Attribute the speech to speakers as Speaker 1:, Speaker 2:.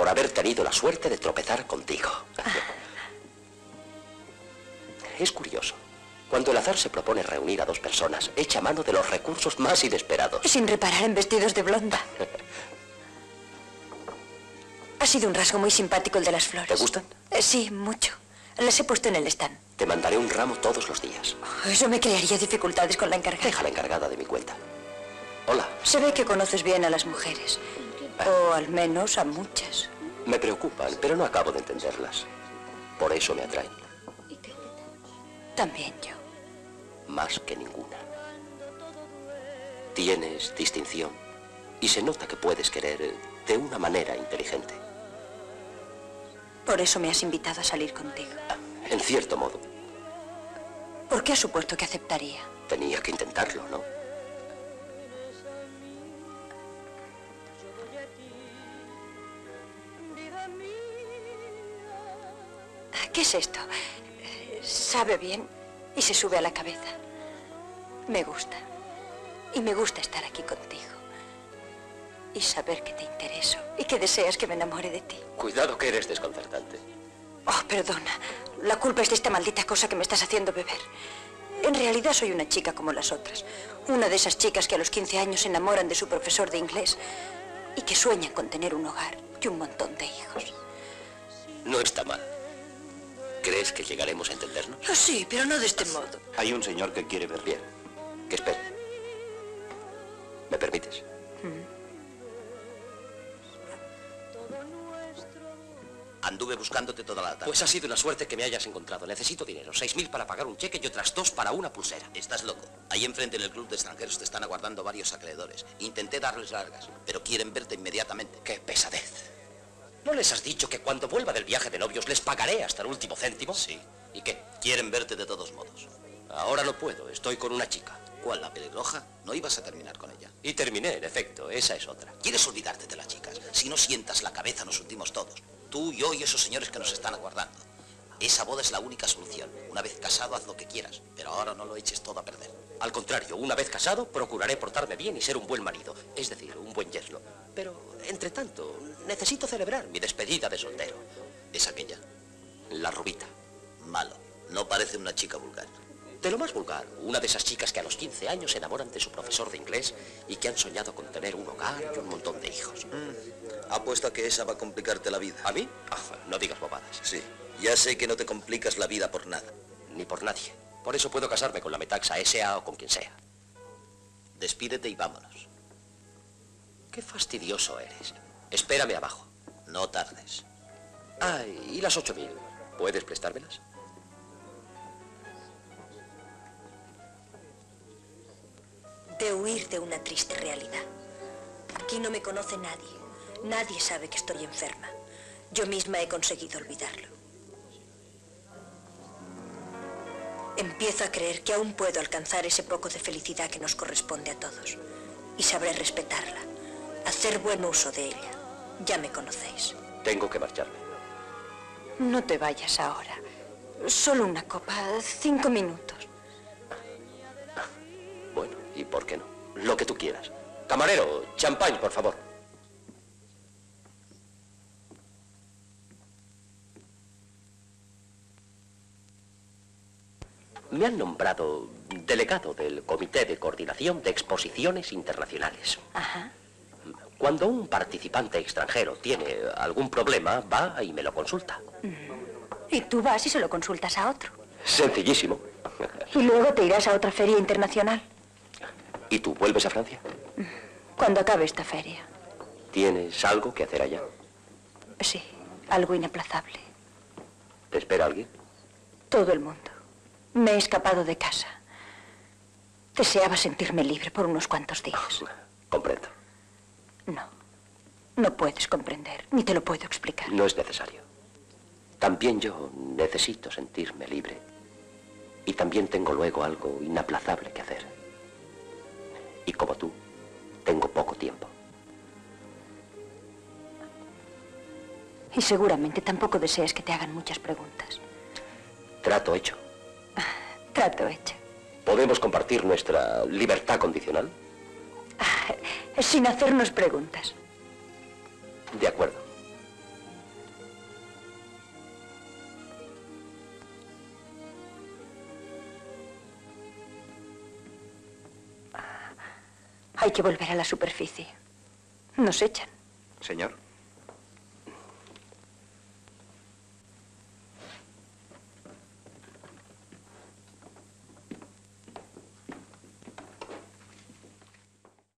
Speaker 1: por haber tenido la suerte de tropezar contigo. Es curioso. Cuando el azar se propone reunir a dos personas, echa mano de los recursos más inesperados.
Speaker 2: Sin reparar en vestidos de blonda. Ha sido un rasgo muy simpático el de las flores.
Speaker 1: ¿Te gustan?
Speaker 2: Sí, mucho. Las he puesto en el stand.
Speaker 1: Te mandaré un ramo todos los días.
Speaker 2: Eso me crearía dificultades con la encargada.
Speaker 1: Deja la encargada de mi cuenta. Hola.
Speaker 2: Se ve que conoces bien a las mujeres. O al menos a muchas.
Speaker 1: Me preocupan, pero no acabo de entenderlas. Por eso me atraen.
Speaker 2: También yo.
Speaker 1: Más que ninguna. Tienes distinción y se nota que puedes querer de una manera inteligente.
Speaker 2: Por eso me has invitado a salir contigo.
Speaker 1: En cierto modo.
Speaker 2: ¿Por qué has supuesto que aceptaría?
Speaker 1: Tenía que intentarlo, ¿no?
Speaker 2: ¿Qué es esto? Sabe bien y se sube a la cabeza. Me gusta. Y me gusta estar aquí contigo. Y saber que te intereso y que deseas que me enamore de ti.
Speaker 1: Cuidado que eres desconcertante.
Speaker 2: Oh, perdona. La culpa es de esta maldita cosa que me estás haciendo beber. En realidad soy una chica como las otras. Una de esas chicas que a los 15 años se enamoran de su profesor de inglés y que sueñan con tener un hogar y un montón de hijos.
Speaker 1: No está mal. ¿Crees que llegaremos a entendernos?
Speaker 2: Oh, sí, pero no de este modo.
Speaker 1: Hay un señor que quiere ver bien. Que espere. ¿Me permites?
Speaker 3: Anduve buscándote toda la tarde.
Speaker 1: Pues ha sido una suerte que me hayas encontrado. Necesito dinero. 6.000 para pagar un cheque y otras 2 para una pulsera.
Speaker 3: Estás loco. Ahí enfrente en el club de extranjeros te están aguardando varios acreedores. Intenté darles largas, pero quieren verte inmediatamente.
Speaker 1: ¡Qué pesadez! ¿No les has dicho que cuando vuelva del viaje de novios les pagaré hasta el último céntimo?
Speaker 3: Sí.
Speaker 1: ¿Y qué?
Speaker 3: Quieren verte de todos modos.
Speaker 1: Ahora no puedo. Estoy con una chica.
Speaker 3: ¿Cuál, la pelirroja? No ibas a terminar con ella.
Speaker 1: Y terminé, en efecto. Esa es otra.
Speaker 3: ¿Quieres olvidarte de las chicas? Si no sientas la cabeza nos hundimos todos. Tú, yo y esos señores que nos están aguardando. Esa boda es la única solución. Una vez casado, haz lo que quieras. Pero ahora no lo eches todo a perder.
Speaker 1: Al contrario, una vez casado, procuraré portarme bien y ser un buen marido. Es decir, un buen yerno. Pero, entre tanto, necesito celebrar mi despedida de soltero.
Speaker 3: ¿Es aquella?
Speaker 1: La rubita.
Speaker 3: Malo. No parece una chica vulgar.
Speaker 1: De lo más vulgar, una de esas chicas que a los 15 años se enamoran de su profesor de inglés y que han soñado con tener un hogar y un montón de hijos.
Speaker 3: Apuesto a que esa va a complicarte la vida.
Speaker 1: ¿A mí? No digas bobadas.
Speaker 3: Sí. Ya sé que no te complicas la vida por nada.
Speaker 1: Ni por nadie. Por eso puedo casarme con la Metaxa S.A. o con quien sea.
Speaker 3: Despídete y vámonos.
Speaker 1: Qué fastidioso eres. Espérame abajo.
Speaker 3: No tardes.
Speaker 1: Ah, ¿y las 8.000? ¿Puedes prestármelas?
Speaker 2: De huir de una triste realidad. Aquí no me conoce nadie. Nadie sabe que estoy enferma. Yo misma he conseguido olvidarlo. Empiezo a creer que aún puedo alcanzar ese poco de felicidad que nos corresponde a todos. Y sabré respetarla, hacer buen uso de ella. Ya me conocéis.
Speaker 1: Tengo que marcharme.
Speaker 2: No te vayas ahora. Solo una copa, 5 minutos.
Speaker 1: Bueno, ¿y por qué no? Lo que tú quieras. Camarero, champán, por favor. Me han nombrado delegado del Comité de Coordinación de Exposiciones Internacionales.
Speaker 2: Ajá.
Speaker 1: Cuando un participante extranjero tiene algún problema, va y me lo consulta.
Speaker 2: Y tú vas y se lo consultas a otro.
Speaker 1: Sencillísimo.
Speaker 2: Y luego te irás a otra feria internacional.
Speaker 1: ¿Y tú vuelves a Francia?
Speaker 2: Cuando acabe esta feria.
Speaker 1: ¿Tienes algo que hacer allá?
Speaker 2: Sí, algo inaplazable.
Speaker 1: ¿Te espera alguien?
Speaker 2: Todo el mundo. Me he escapado de casa. Deseaba sentirme libre por unos cuantos días.
Speaker 1: Comprendo.
Speaker 2: No. No puedes comprender, ni te lo puedo explicar.
Speaker 1: No es necesario. También yo necesito sentirme libre. Y también tengo luego algo inaplazable que hacer. Y como tú, tengo poco tiempo.
Speaker 2: Y seguramente tampoco deseas que te hagan muchas preguntas.
Speaker 1: Trato hecho.
Speaker 2: Trato hecho.
Speaker 1: ¿Podemos compartir nuestra libertad condicional?
Speaker 2: Sin hacernos preguntas.
Speaker 1: De acuerdo.
Speaker 2: Hay que volver a la superficie. Nos echan.
Speaker 4: Señor.